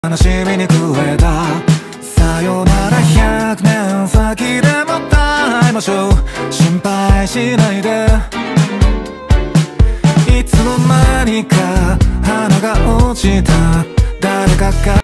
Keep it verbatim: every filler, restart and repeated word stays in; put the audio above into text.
悲しみに暮れたさよならひゃくねん先でも会いましょう。心配しないで。いつの間にか花が落ちた誰かが